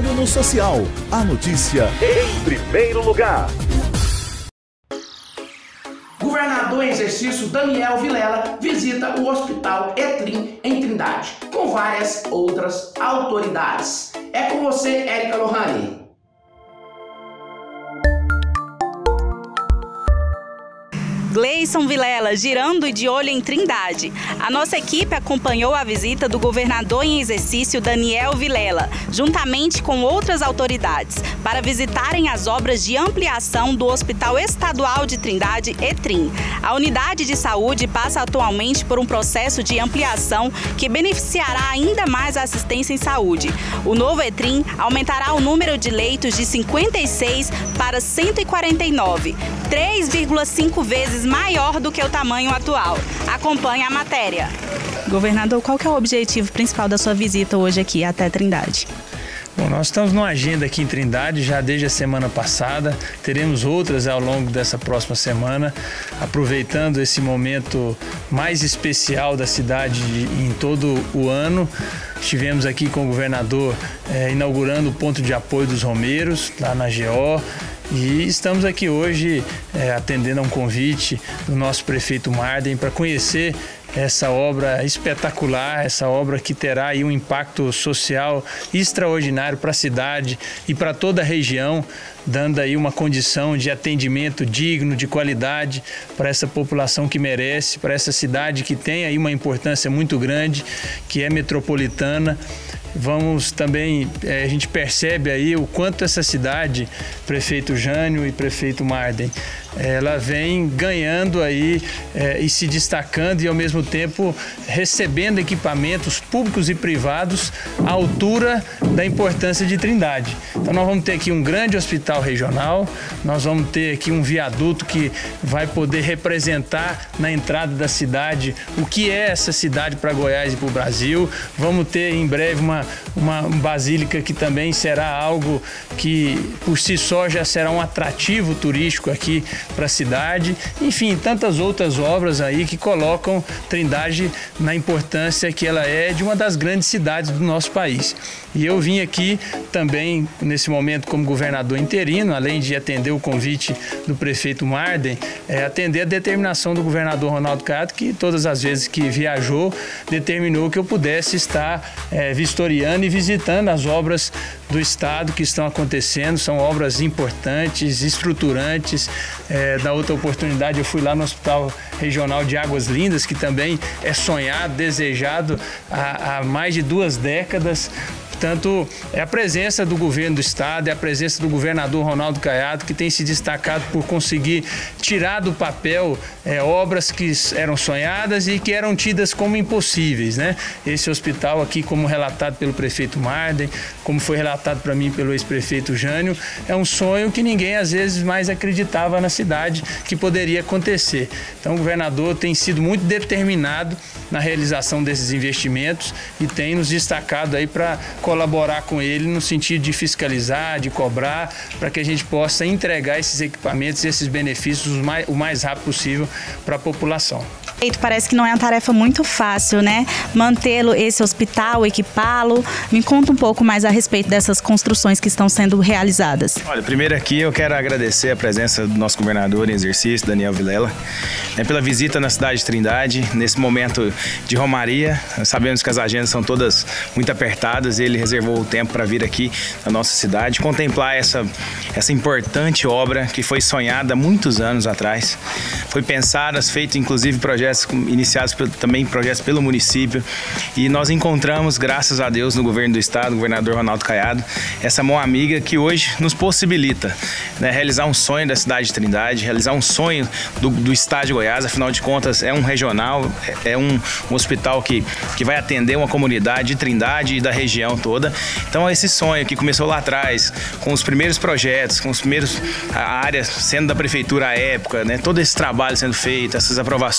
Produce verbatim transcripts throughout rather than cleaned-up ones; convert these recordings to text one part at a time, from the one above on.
No social, a notícia em primeiro lugar. Governador em exercício Daniel Vilela visita o Hospital Etrim em Trindade, com várias outras autoridades. É com você, Érica Lohane. Gleison Vilela, girando e de olho em Trindade. A nossa equipe acompanhou a visita do governador em exercício Daniel Vilela, juntamente com outras autoridades, para visitarem as obras de ampliação do Hospital Estadual de Trindade, Etrim. A unidade de saúde passa atualmente por um processo de ampliação que beneficiará ainda mais a assistência em saúde. O novo Etrim aumentará o número de leitos de cinquenta e seis para cento e quarenta e nove, três vírgula cinco vezes maior do que o tamanho atual. Acompanhe a matéria. Governador, qual que é o objetivo principal da sua visita hoje aqui até Trindade? Bom, nós estamos numa agenda aqui em Trindade já desde a semana passada, teremos outras ao longo dessa próxima semana, aproveitando esse momento mais especial da cidade em todo o ano. Estivemos aqui com o governador eh, inaugurando o ponto de apoio dos Romeiros, lá na G O. E estamos aqui hoje é, atendendo a um convite do nosso prefeito Marden para conhecer essa obra espetacular, essa obra que terá aí um impacto social extraordinário para a cidade e para toda a região, dando aí uma condição de atendimento digno, de qualidade para essa população que merece, para essa cidade que tem aí uma importância muito grande, que é metropolitana. Vamos também, a gente percebe aí o quanto essa cidade, prefeito Jânio e prefeito Marden, ela vem ganhando aí é, e se destacando e ao mesmo tempo recebendo equipamentos públicos e privados à altura da importância de Trindade. Então nós vamos ter aqui um grande hospital regional, nós vamos ter aqui um viaduto que vai poder representar na entrada da cidade o que é essa cidade para Goiás e para o Brasil. Vamos ter em breve uma, uma basílica que também será algo que por si só já será um atrativo turístico aqui para a cidade, enfim, tantas outras obras aí que colocam Trindade na importância que ela é de uma das grandes cidades do nosso país. E eu vim aqui também, nesse momento, como governador interino, além de atender o convite do prefeito Marden, é, atender a determinação do governador Ronaldo Caiado, que todas as vezes que viajou, determinou que eu pudesse estar é, vistoriando e visitando as obras do Estado que estão acontecendo. São obras importantes, estruturantes. É, da outra oportunidade eu fui lá no Hospital Regional de Águas Lindas, que também é sonhado, desejado há, há mais de duas décadas. Portanto, é a presença do governo do estado, é a presença do governador Ronaldo Caiado, que tem se destacado por conseguir tirar do papel é, obras que eram sonhadas e que eram tidas como impossíveis, né? Esse hospital aqui, como relatado pelo prefeito Marden, como foi relatado para mim pelo ex-prefeito Jânio, é um sonho que ninguém às vezes mais acreditava na cidade que poderia acontecer. Então o governador tem sido muito determinado na realização desses investimentos e tem nos destacado aí para colaborar com ele no sentido de fiscalizar, de cobrar, para que a gente possa entregar esses equipamentos, esses benefícios o mais, o mais rápido possível para a população. Parece que não é uma tarefa muito fácil, né? Mantê-lo, esse hospital, equipá-lo. Me conta um pouco mais a respeito dessas construções que estão sendo realizadas. Olha, primeiro aqui eu quero agradecer a presença do nosso governador em exercício, Daniel Vilela, né, pela visita na cidade de Trindade, nesse momento de romaria. Sabemos que as agendas são todas muito apertadas e ele reservou o tempo para vir aqui na nossa cidade, contemplar essa, essa importante obra que foi sonhada há muitos anos atrás. Foi pensada, feito inclusive projetos iniciados também projetos pelo município, e nós encontramos, graças a Deus, no governo do estado, o governador Ronaldo Caiado, essa mão amiga que hoje nos possibilita, né, realizar um sonho da cidade de Trindade, realizar um sonho do, do estado de Goiás. Afinal de contas é um regional, é um, um hospital que, que vai atender uma comunidade de Trindade e da região toda. Então esse sonho que começou lá atrás, com os primeiros projetos, com os primeiros, a área sendo da prefeitura à época, né, todo esse trabalho sendo feito, essas aprovações,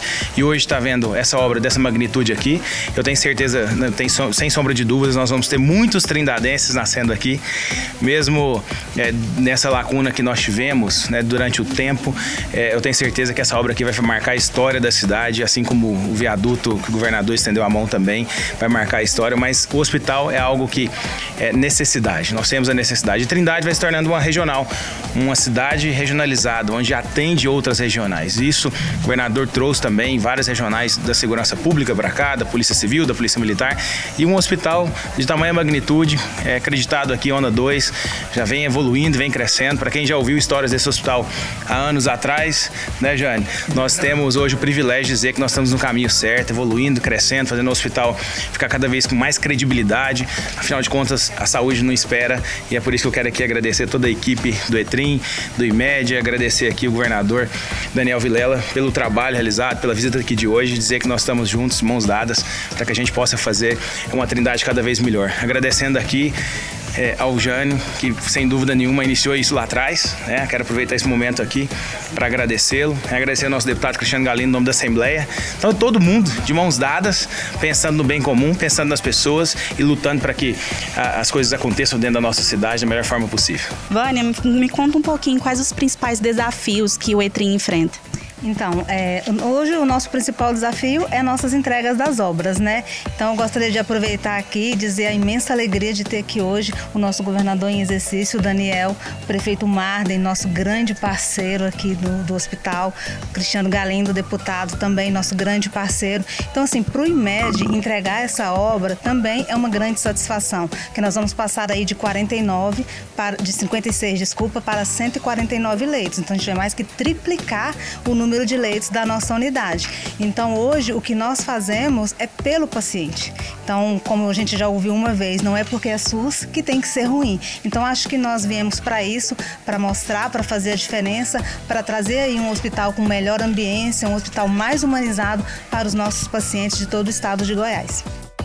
e hoje está vendo essa obra dessa magnitude aqui, eu tenho certeza, tem, sem sombra de dúvidas, nós vamos ter muitos trindadenses nascendo aqui, mesmo é, nessa lacuna que nós tivemos, né, durante o tempo. É, eu tenho certeza que essa obra aqui vai marcar a história da cidade, assim como o viaduto que o governador estendeu a mão também vai marcar a história, mas o hospital é algo que é necessidade, nós temos a necessidade. E Trindade vai se tornando uma regional, uma cidade regionalizada, onde atende outras regionais. Isso o governador trouxe também várias regionais da segurança pública para cá, da Polícia Civil, da Polícia Militar, e um hospital de tamanha magnitude, é, acreditado aqui, Onda dois, já vem evoluindo, vem crescendo. Para quem já ouviu histórias desse hospital há anos atrás, né, Jane? Nós temos hoje o privilégio de dizer que nós estamos no caminho certo, evoluindo, crescendo, fazendo o hospital ficar cada vez com mais credibilidade. Afinal de contas, a saúde não espera, e é por isso que eu quero aqui agradecer toda a equipe do ETRIM, do IMED, agradecer aqui o governador Daniel Vilela pelo trabalho realizado, pela visita aqui de hoje, dizer que nós estamos juntos, mãos dadas, para que a gente possa fazer uma Trindade cada vez melhor. Agradecendo aqui É, ao Jânio, que sem dúvida nenhuma iniciou isso lá atrás, né? Quero aproveitar esse momento aqui para agradecê-lo, agradecer ao nosso deputado Cristiano Galindo, em nome da Assembleia. Então, todo mundo de mãos dadas, pensando no bem comum, pensando nas pessoas e lutando para que a, as coisas aconteçam dentro da nossa cidade da melhor forma possível. Vânia, me, me conta um pouquinho quais os principais desafios que o ETRIM enfrenta. Então, é, hoje o nosso principal desafio é nossas entregas das obras, né? Então, eu gostaria de aproveitar aqui e dizer a imensa alegria de ter aqui hoje o nosso governador em exercício, o Daniel, o prefeito Marden, nosso grande parceiro aqui do, do hospital, Cristiano Galindo, deputado, também nosso grande parceiro. Então, assim, para o IMED entregar essa obra também é uma grande satisfação, que nós vamos passar aí de quarenta e nove, para, de cinquenta e seis, desculpa, para cento e quarenta e nove leitos. Então, a gente vai mais que triplicar o número número de leitos da nossa unidade. Então, hoje, o que nós fazemos é pelo paciente. Então, como a gente já ouviu uma vez, não é porque é SUS que tem que ser ruim. Então, acho que nós viemos para isso, para mostrar, para fazer a diferença, para trazer aí um hospital com melhor ambiência, um hospital mais humanizado para os nossos pacientes de todo o estado de Goiás.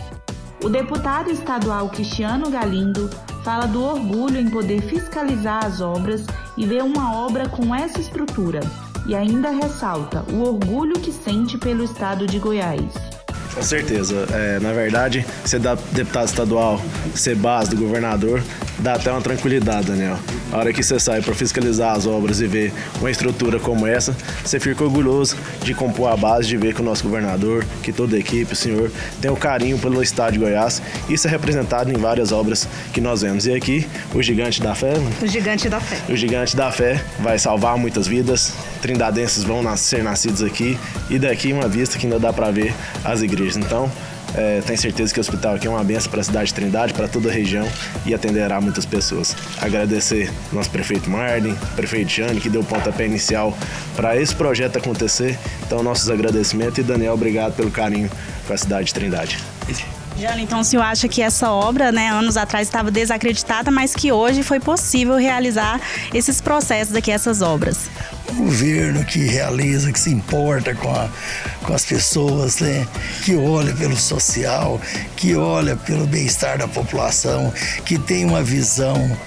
O deputado estadual Cristiano Galindo fala do orgulho em poder fiscalizar as obras e ver uma obra com essa estrutura. E ainda ressalta o orgulho que sente pelo estado de Goiás. Com certeza. É, na verdade, ser deputado estadual, ser base do governador, dá até uma tranquilidade, Daniel. A hora que você sai para fiscalizar as obras e ver uma estrutura como essa, você fica orgulhoso de compor a base, de ver que o nosso governador, que toda a equipe, o senhor, tem o carinho pelo estado de Goiás. Isso é representado em várias obras que nós vemos. E aqui, o Gigante da Fé... O Gigante da Fé. O Gigante da Fé vai salvar muitas vidas. Trindadenses vão nascer, ser nascidos aqui. E daqui uma vista que ainda dá para ver as igrejas. Então, é, tenho certeza que o hospital aqui é uma bênção para a cidade de Trindade, para toda a região, e atenderá muitas pessoas. Agradecer ao nosso prefeito Marden, prefeito Jane, que deu o pontapé inicial para esse projeto acontecer. Então, nossos agradecimentos. E Daniel, obrigado pelo carinho com a cidade de Trindade. Jane, então o senhor acha que essa obra, né, anos atrás estava desacreditada, mas que hoje foi possível realizar esses processos aqui, essas obras? O governo que realiza, que se importa com, a, com as pessoas, né? Que olha pelo social, que olha pelo bem-estar da população, que tem uma visão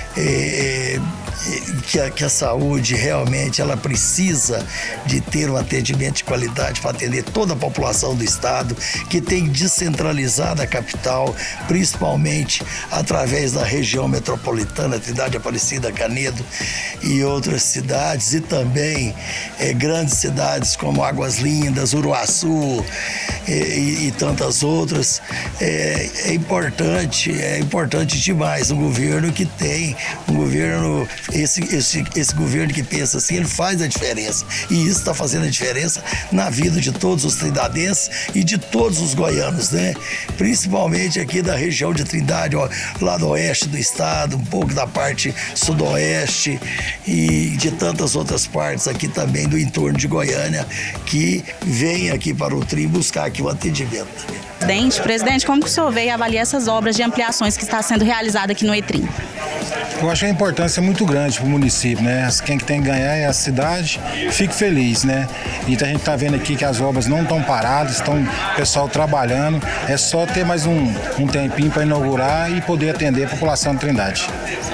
é, que, a, que a saúde realmente ela precisa de ter um atendimento de qualidade para atender toda a população do estado, que tem descentralizado a capital, principalmente através da região metropolitana, Trindade, Aparecida, Canedo e outras cidades, e também é, grandes cidades como Águas Lindas, Uruaçu e, e, e tantas outras. É, é importante, é importante demais um governo que tem, um governo, esse, esse, esse governo que pensa assim, ele faz a diferença. E isso está fazendo a diferença na vida de todos os trindadenses e de todos os goianos, né? Principalmente aqui da região de Trindade, ó, lá do oeste do estado, um pouco da parte sudoeste e de tantas outras partes aqui também do entorno de Goiânia, que vem aqui para o Trim buscar aqui o atendimento. Presidente, presidente, como que o senhor vê e avalia essas obras de ampliações que está sendo realizada aqui no ETRIM? Eu acho que a importância é muito grande para o município, né? Quem que tem que ganhar é a cidade. Fico feliz, né? E a gente está vendo aqui que as obras não estão paradas, estão o pessoal trabalhando. É só ter mais um, um tempinho para inaugurar e poder atender a população de Trindade.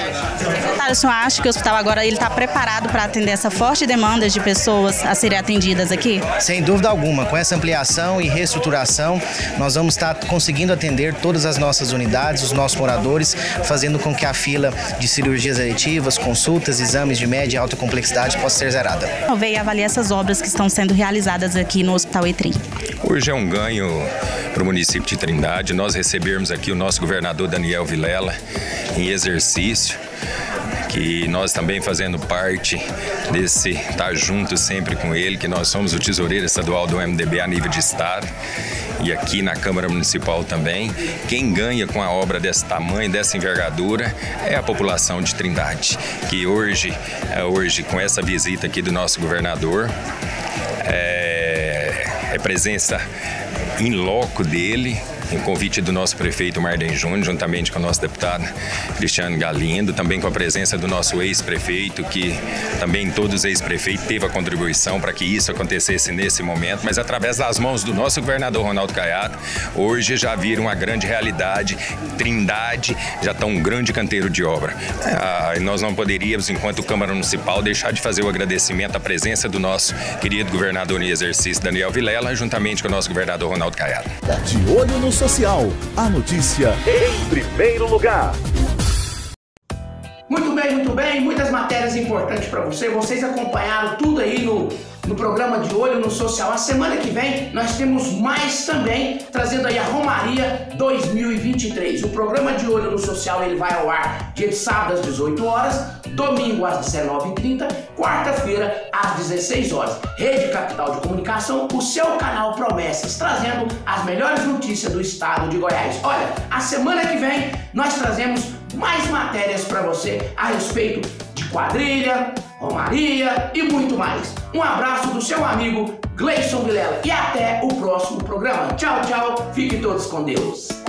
Secretário, o senhor acha que o hospital agora está preparado para atender essa forte demanda de pessoas a serem atendidas aqui? Sem dúvida alguma, com essa ampliação e reestruturação, nós vamos estar conseguindo atender todas as nossas unidades, os nossos moradores, fazendo com que a fila de cirurgias eletivas, consultas, exames de média e alta complexidade possa ser zerada. Veio avaliar essas obras que estão sendo realizadas aqui no Hospital Etrim. Hoje é um ganho para o município de Trindade nós recebermos aqui o nosso governador Daniel Vilela em exercício, que nós também fazendo parte desse estar junto sempre com ele, que nós somos o tesoureiro estadual do M D B a nível de estado e aqui na Câmara Municipal também. Quem ganha com a obra desse tamanho, dessa envergadura, é a população de Trindade, que hoje, hoje com essa visita aqui do nosso governador, é, é presença in loco dele, em convite do nosso prefeito Marden Júnior, juntamente com o nosso deputado Cristiano Galindo, também com a presença do nosso ex-prefeito, que também todos os ex-prefeitos teve a contribuição para que isso acontecesse nesse momento, mas através das mãos do nosso governador Ronaldo Caiado, hoje já vira uma grande realidade. Trindade já está um grande canteiro de obra. Ah, nós não poderíamos, enquanto Câmara Municipal, deixar de fazer o agradecimento à presença do nosso querido governador em exercício, Daniel Vilela, juntamente com o nosso governador Ronaldo Caiado. De olho no social, a notícia em primeiro lugar. Muito bem, muito bem, muitas matérias importantes para você. Vocês acompanharam tudo aí no, no programa De Olho no Social. A semana que vem nós temos mais também, trazendo aí a Romaria dois mil e vinte e três. O programa De Olho no Social ele vai ao ar dia de sábado às dezoito horas, domingo às dezenove e trinta, quarta-feira às dezesseis horas. Rede Capital de Comunicação, o seu canal Promessas, trazendo as melhores notícias do estado de Goiás. Olha, a semana que vem nós trazemos mais matérias para você a respeito de quadrilha, romaria e muito mais. Um abraço do seu amigo Gleison Vilela e até o próximo programa. Tchau, tchau. Fiquem todos com Deus.